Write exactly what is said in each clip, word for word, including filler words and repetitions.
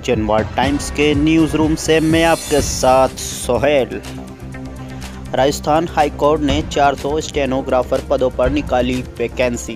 जनवाद Times के news room से मैं आपके साथ सोहेल। राजस्थान हाई कोर्ट ने चार सौ स्टेनोग्राफर पदों पर निकाली वैकेंसी।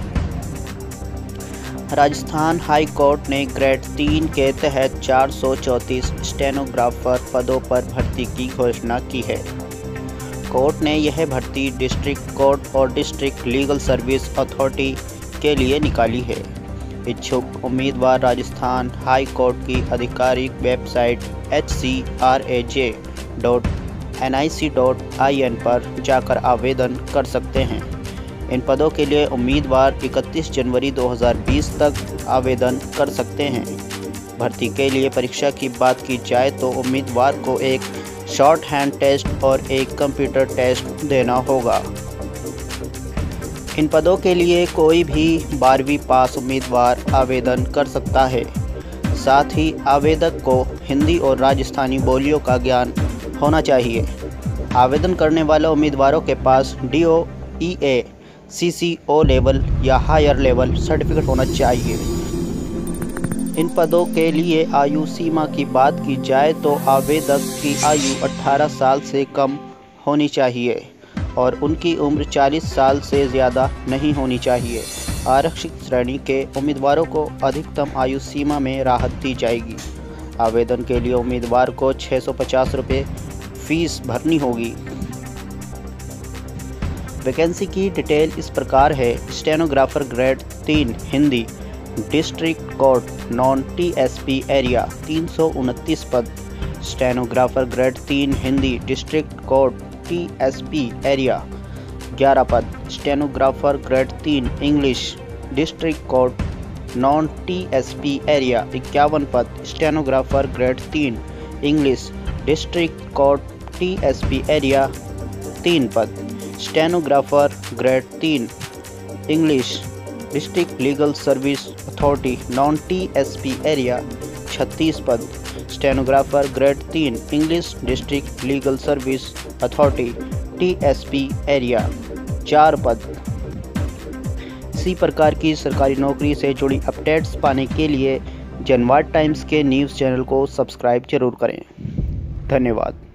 राजस्थान हाई कोर्ट ने ग्रेड तीन के तहत चार सौ चौंतीस स्टेनोग्राफर पदों पर भर्ती की घोषणा की है। कोर्ट ने यह भर्ती डिस्ट्रिक्ट कोर्ट और डिस्ट्रिक्ट लीगल सर्विस अथॉरिटी के लिए निकाली है। इच्छुक उम्मीदवार राजस्थान हाई कोर्ट की आधिकारिक website H C R A J dot N I C dot I N पर जाकर आवेदन कर सकते हैं। इन पदों के लिए उम्मीदवार इकतीस जनवरी दो हज़ार बीस तक आवेदन कर सकते हैं। भर्ती के लिए परीक्षा की बात की जाए तो उम्मीदवार को एक शॉर्ट हैंड टेस्ट और एक कंप्यूटर टेस्ट देना होगा। इन पदों के लिए कोई भी बारहवीं पास उम्मीदवार आवेदन कर सकता है। साथ ही आवेदक को हिंदी और राजस्थानी बोलियों का ज्ञान होना चाहिए। आवेदन करने वाले उम्मीदवारों के पास D O E A C C O level या हायर लेवल सर्टिफिकेट होना चाहिए। इन पदों के लिए आयु सीमा की बात की जाए तो आवेदक की आयु अठारह साल से कम होनी चाहिए और उनकी उम्र चालीस साल से ज़्यादा नहीं होनी चाहिए। आरक्षित श्रेणी के उम्मीदवारों को अधिकतम आयु सीमा में राहत दी जाएगी। आवेदन के लिए उम्मीदवार को छः सौ पचास रुपये फीस भरनी होगी। वैकेंसी की डिटेल इस प्रकार है। स्टेनोग्राफर ग्रेड तीन Hindi district court non T S P area तीन सौ उनतीस पद। स्टेनोग्राफर ग्रेड तीन Hindi district court T S P area ग्यारह पद। स्टेनोग्राफर ग्रेड तीन English district court non T S P area इक्यावन पद। स्टेनोग्राफर ग्रेड तीन English district court T S P area तीन पद। स्टेनोग्राफर ग्रेड तीन English district legal service authority non T S P area छत्तीस पद। Stenographer grade तीन English district legal service authority T S P area चार पद। इसी प्रकार की सरकारी नौकरी से जुड़ी अपडेट्स पाने के लिए जनवाद टाइम्स के न्यूज़ चैनल को सब्सक्राइब जरूर करें। धन्यवाद।